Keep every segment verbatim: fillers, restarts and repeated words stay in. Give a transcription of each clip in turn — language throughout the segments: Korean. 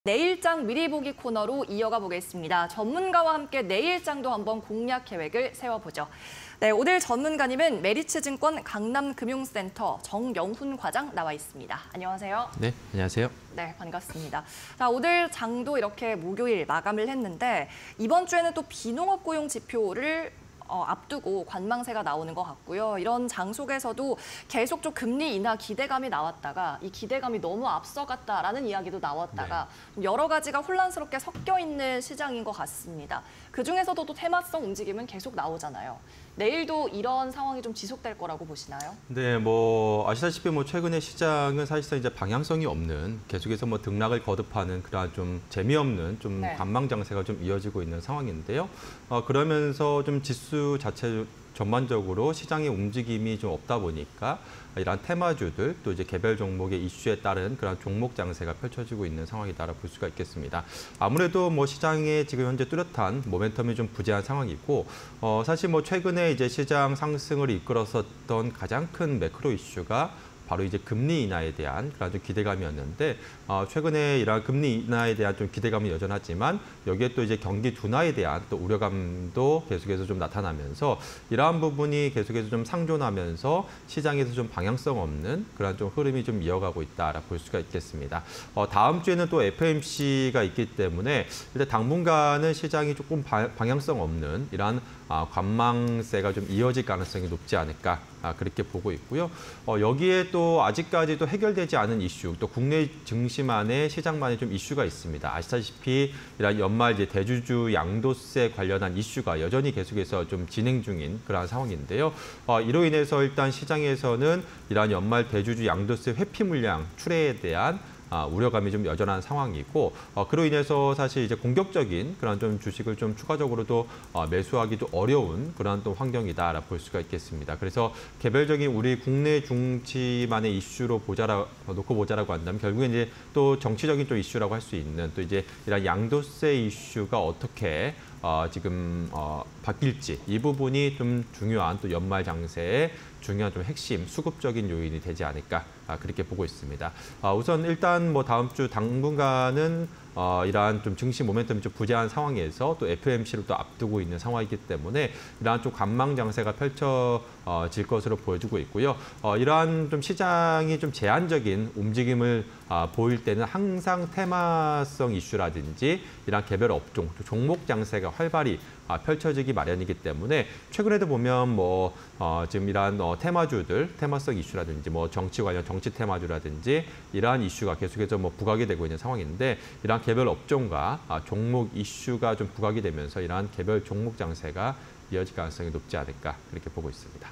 내일장 미리 보기 코너로 이어가 보겠습니다. 전문가와 함께 내일장도 한번 공략 계획을 세워보죠. 네, 오늘 전문가님은 메리츠증권 강남금융센터 정영훈 과장 나와 있습니다. 안녕하세요. 네, 안녕하세요. 네, 반갑습니다. 자, 오늘 장도 이렇게 목요일 마감을 했는데 이번 주에는 또 비농업 고용 지표를 어, 앞두고 관망세가 나오는 것 같고요. 이런 장 속에서도 계속 좀 금리 인하 기대감이 나왔다가 이 기대감이 너무 앞서갔다라는 이야기도 나왔다가 네. 여러 가지가 혼란스럽게 섞여 있는 시장인 것 같습니다. 그중에서도 또 테마성 움직임은 계속 나오잖아요. 내일도 이런 상황이 좀 지속될 거라고 보시나요? 네, 뭐 아시다시피 뭐 최근에 시장은 사실상 이제 방향성이 없는 계속해서 뭐 등락을 거듭하는 그러한 좀 재미없는 좀 네. 관망 장세가 좀 이어지고 있는 상황인데요. 어, 그러면서 좀 지수 자체 전반적으로 시장의 움직임이 좀 없다 보니까 이러한 테마주들 또 이제 개별 종목의 이슈에 따른 그런 종목 장세가 펼쳐지고 있는 상황이다라고 볼 수가 있겠습니다. 아무래도 뭐 시장에 지금 현재 뚜렷한 모멘텀이 좀 부재한 상황이고 어, 사실 뭐 최근에 이제 시장 상승을 이끌었었던 가장 큰 매크로 이슈가 바로 이제 금리 인하에 대한 그런 좀 기대감이었는데 어, 최근에 이러한 금리 인하에 대한 좀 기대감이 여전하지만 여기에 또 이제 경기 둔화에 대한 또 우려감도 계속해서 좀 나타나면서 이러한 부분이 계속해서 좀 상존하면서 시장에서 좀 방향성 없는 그런 좀 흐름이 좀 이어가고 있다라고 볼 수가 있겠습니다. 어, 다음 주에는 또 에프오엠씨가 있기 때문에 일단 당분간은 시장이 조금 바, 방향성 없는 이러한 아, 관망세가 좀 이어질 가능성이 높지 않을까 아, 그렇게 보고 있고요. 어, 여기에 또 아직까지도 해결되지 않은 이슈, 또 국내 증시만의 시장만의 좀 이슈가 있습니다. 아시다시피 이런 연말 이제 대주주 양도세 관련한 이슈가 여전히 계속해서 좀 진행 중인 그러한 상황인데요. 어, 이로 인해서 일단 시장에서는 이러한 연말 대주주 양도세 회피 물량 출회에 대한 아, 우려감이 좀 여전한 상황이고 어, 그로 인해서 사실 이제 공격적인 그런 좀 주식을 좀 추가적으로도 어, 매수하기도 어려운 그런 또 환경이다라고 볼 수가 있겠습니다. 그래서 개별적인 우리 국내 중지만의 이슈로 보자라 놓고 보자라고 한다면 결국에 이제 또 정치적인 또 이슈라고 할 수 있는 또 이제 이런 양도세 이슈가 어떻게 어, 지금 어, 바뀔지 이 부분이 좀 중요한 또 연말 장세의 중요한 좀 핵심 수급적인 요인이 되지 않을까 아, 그렇게 보고 있습니다. 아, 우선 일단 뭐 다음 주 당분간은 어, 이러한 좀 증시 모멘텀이 좀 부재한 상황에서 또 에프오엠씨를 또 앞두고 있는 상황이기 때문에 이러한 좀 관망 장세가 펼쳐질 것으로 보여지고 있고요. 어, 이러한 좀 시장이 좀 제한적인 움직임을 아, 보일 때는 항상 테마성 이슈라든지 이러한 개별 업종, 종목 장세가 활발히 아, 펼쳐지기 마련이기 때문에 최근에도 보면 뭐 어, 지금 이러한 어, 테마주들, 테마성 이슈라든지 뭐 정치 관련 정치 테마주라든지 이러한 이슈가 계속해서 뭐 부각이 되고 있는 상황인데 이러한 개별 업종과 아, 종목 이슈가 좀 부각이 되면서 이러한 개별 종목 장세가 이어질 가능성이 높지 않을까 그렇게 보고 있습니다.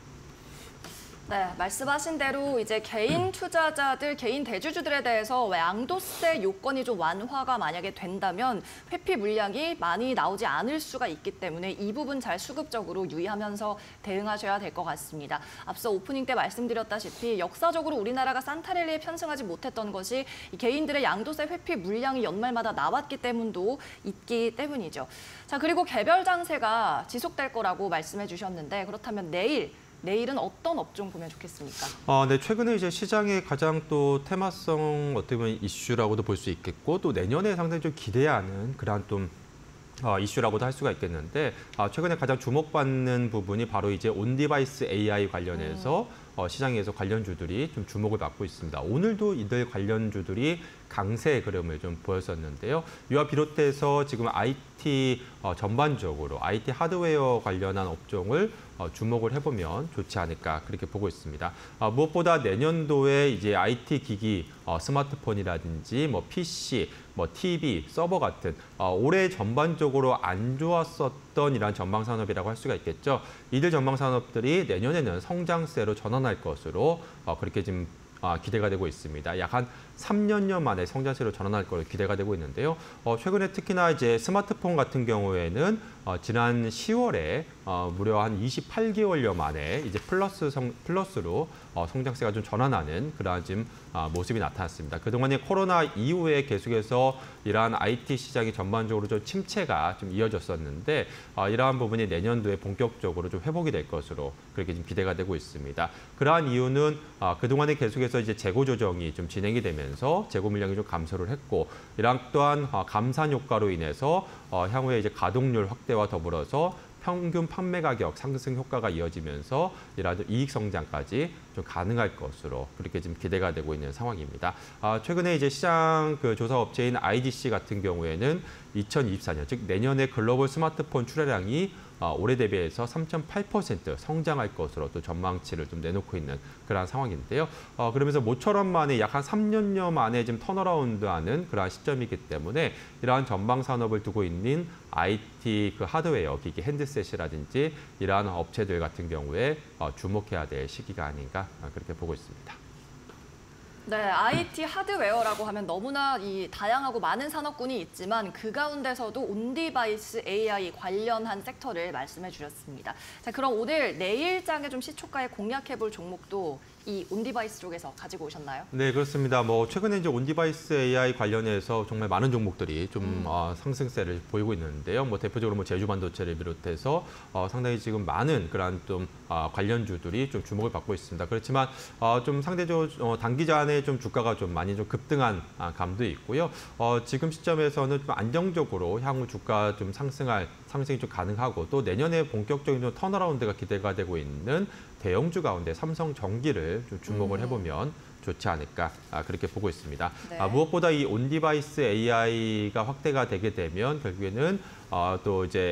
네, 말씀하신 대로 이제 개인 투자자들, 개인 대주주들에 대해서 양도세 요건이 좀 완화가 만약에 된다면 회피 물량이 많이 나오지 않을 수가 있기 때문에 이 부분 잘 수급적으로 유의하면서 대응하셔야 될 것 같습니다. 앞서 오프닝 때 말씀드렸다시피 역사적으로 우리나라가 산타랠리에 편승하지 못했던 것이 이 개인들의 양도세 회피 물량이 연말마다 나왔기 때문도 있기 때문이죠. 자, 그리고 개별 장세가 지속될 거라고 말씀해 주셨는데 그렇다면 내일 내일은 어떤 업종 보면 좋겠습니까? 어, 네, 최근에 이제 시장의 가장 또 테마성 어떻게 보면 이슈라고도 볼 수 있겠고 또 내년에 상당히 좀 기대하는 그러한 좀 어, 이슈라고도 할 수가 있겠는데 어, 최근에 가장 주목받는 부분이 바로 이제 온디바이스 에이아이 관련해서 음. 어, 시장에서 관련주들이 좀 주목을 받고 있습니다. 오늘도 이들 관련주들이 강세의 흐름을 좀 보였었는데요. 이와 비롯해서 지금 아이티 어, 전반적으로 아이티 하드웨어 관련한 업종을 어, 주목을 해보면 좋지 않을까 그렇게 보고 있습니다. 어, 무엇보다 내년도에 이제 아이티 기기, 어, 스마트폰이라든지 뭐 피씨, 뭐 티비, 서버 같은 어, 올해 전반적으로 안 좋았었던 이런 전방 산업이라고 할 수가 있겠죠. 이들 전방 산업들이 내년에는 성장세로 전환할 것으로 어, 그렇게 지금 어, 기대가 되고 있습니다. 약 한 삼 년여 만에 성장세로 전환할 것으로 기대가 되고 있는데요. 어, 최근에 특히나 이제 스마트폰 같은 경우에는 어, 지난 시월에 어, 무려 한 이십팔 개월여 만에 이제 플러스 성, 플러스로 어, 성장세가 좀 전환하는 그러한 지금 어, 모습이 나타났습니다. 그동안에 코로나 이후에 계속해서 이러한 아이티 시장이 전반적으로 좀 침체가 좀 이어졌었는데 어, 이러한 부분이 내년도에 본격적으로 좀 회복이 될 것으로 그렇게 지금 기대가 되고 있습니다. 그러한 이유는 어, 그동안에 계속해서 계속해서 이제 재고 조정이 좀 진행이 되면서 재고 물량이 좀 감소를 했고, 이랑 또한 어, 감산 효과로 인해서 어, 향후에 이제 가동률 확대와 더불어서 평균 판매 가격 상승 효과가 이어지면서 이러한 이익 성장까지 좀 가능할 것으로 그렇게 지금 기대가 되고 있는 상황입니다. 아, 최근에 이제 시장 그 조사 업체인 아이디씨 같은 경우에는 이천이십사 년, 즉 내년에 글로벌 스마트폰 출하량이 어, 올해 대비해서 삼 점 팔 퍼센트 성장할 것으로 또 전망치를 좀 내놓고 있는 그러한 상황인데요. 어, 그러면서 모처럼 만에 약 한 삼 년여 만에 지금 턴어라운드하는 그러한 시점이기 때문에 이러한 전방 산업을 두고 있는 아이티 그 하드웨어, 기기, 핸드셋이라든지 이러한 업체들 같은 경우에 어, 주목해야 될 시기가 아닌가 그렇게 보고 있습니다. 네, 아이티 하드웨어라고 하면 너무나 이 다양하고 많은 산업군이 있지만 그 가운데서도 온디바이스 에이아이 관련한 섹터를 말씀해 주셨습니다. 자, 그럼 오늘 내일장에 좀 시초가에 공략해볼 종목도 이 온디바이스 쪽에서 가지고 오셨나요? 네, 그렇습니다. 뭐 최근에 이제 온디바이스 에이아이 관련해서 정말 많은 종목들이 좀 음. 어, 상승세를 보이고 있는데요. 뭐 대표적으로 뭐 제주 반도체를 비롯해서 어, 상당히 지금 많은 그런 좀 어, 관련주들이 좀 주목을 받고 있습니다. 그렇지만 어, 좀 상대적으로 어, 단기간에 좀 주가가 좀 많이 좀 급등한 아, 감도 있고요. 어, 지금 시점에서는 좀 안정적으로 향후 주가 좀 상승할 상승이 좀 가능하고 또 내년에 본격적인 좀 턴어라운드가 기대가 되고 있는 대형주 가운데 삼성전기를 좀 주목을 해보면 좋지 않을까 아, 그렇게 보고 있습니다. 네. 아, 무엇보다 이 온디바이스 에이아이가 확대가 되게 되면 결국에는 어, 또 이제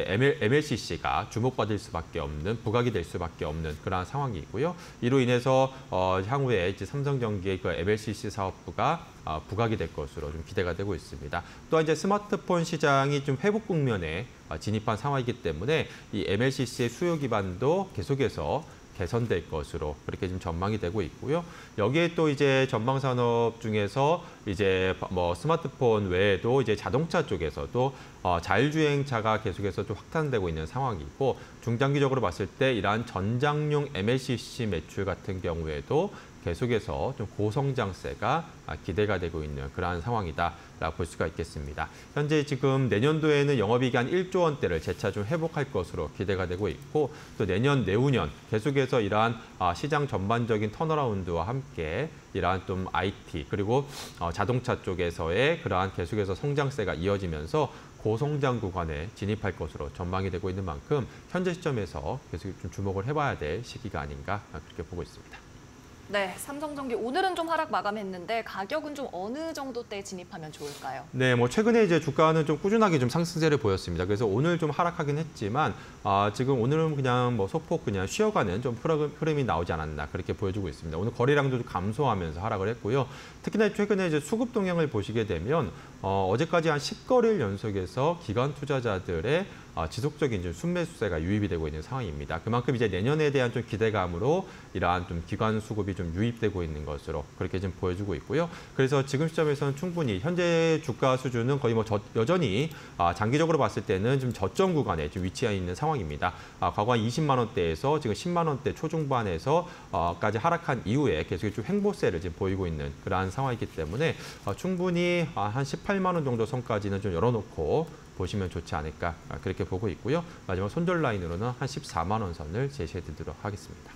엠엘씨씨가 주목받을 수밖에 없는 부각이 될 수밖에 없는 그러한 상황이고요. 이로 인해서 어, 향후에 이제 삼성전기의 그 엠엘씨씨 사업부가 어, 부각이 될 것으로 좀 기대가 되고 있습니다. 또한 이제 스마트폰 시장이 좀 회복 국면에 어, 진입한 상황이기 때문에 이 엠엘씨씨의 수요 기반도 계속해서 개선될 것으로 그렇게 지금 전망이 되고 있고요. 여기에 또 이제 전방 산업 중에서 이제 뭐 스마트폰 외에도 이제 자동차 쪽에서도 어, 자율주행차가 계속해서 좀 확산되고 있는 상황이고 중장기적으로 봤을 때 이러한 전장용 엠엘씨씨 매출 같은 경우에도 계속해서 좀 고성장세가 기대가 되고 있는 그러한 상황이다라고 볼 수가 있겠습니다. 현재 지금 내년도에는 영업이익이 한 일조 원대를 재차 좀 회복할 것으로 기대가 되고 있고 또 내년, 내후년 계속해서 이러한 시장 전반적인 턴어라운드와 함께 이러한 좀 아이티 그리고 자동차 쪽에서의 그러한 계속해서 성장세가 이어지면서 고성장 구간에 진입할 것으로 전망이 되고 있는 만큼 현재 시점에서 계속 좀 주목을 해봐야 될 시기가 아닌가 그렇게 보고 있습니다. 네, 삼성전기 오늘은 좀 하락 마감했는데 가격은 좀 어느 정도 때 진입하면 좋을까요? 네, 뭐 최근에 이제 주가는 좀 꾸준하게 좀 상승세를 보였습니다. 그래서 오늘 좀 하락하긴 했지만 아, 지금 오늘은 그냥 뭐 소폭 그냥 쉬어가는 좀 흐름이 나오지 않았나 그렇게 보여주고 있습니다. 오늘 거래량도 좀 감소하면서 하락을 했고요. 특히나 최근에 이제 수급 동향을 보시게 되면 어, 어제까지 한 십 거래일 연속해서 기관 투자자들의 어, 지속적인 좀 순매수세가 유입이 되고 있는 상황입니다. 그만큼 이제 내년에 대한 좀 기대감으로 이러한 좀 기관 수급이 좀 유입되고 있는 것으로 그렇게 좀 보여주고 있고요. 그래서 지금 시점에서는 충분히 현재 주가 수준은 거의 뭐 저, 여전히 아, 장기적으로 봤을 때는 좀 저점 구간에 좀 위치해 있는 상황입니다. 아, 과거 한 이십만 원대에서 지금 십만 원대 초중반에서 어, 까지 하락한 이후에 계속 좀 횡보세를 지금 보이고 있는 그러한 상황이기 때문에 어, 충분히 아, 한 십팔만 원 정도 선까지는 좀 열어놓고 보시면 좋지 않을까 그렇게 보고 있고요. 마지막 손절 라인으로는 한 십사만 원 선을 제시해 드리도록 하겠습니다.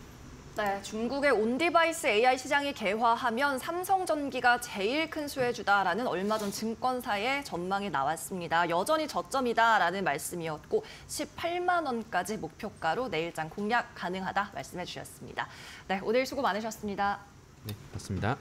네, 중국의 온디바이스 에이아이 시장이 개화하면 삼성전기가 제일 큰 수혜주다라는 얼마 전 증권사의 전망이 나왔습니다. 여전히 저점이다라는 말씀이었고 십팔만 원까지 목표가로 내일장 공략 가능하다 말씀해 주셨습니다. 네, 오늘 수고 많으셨습니다. 네, 맞습니다.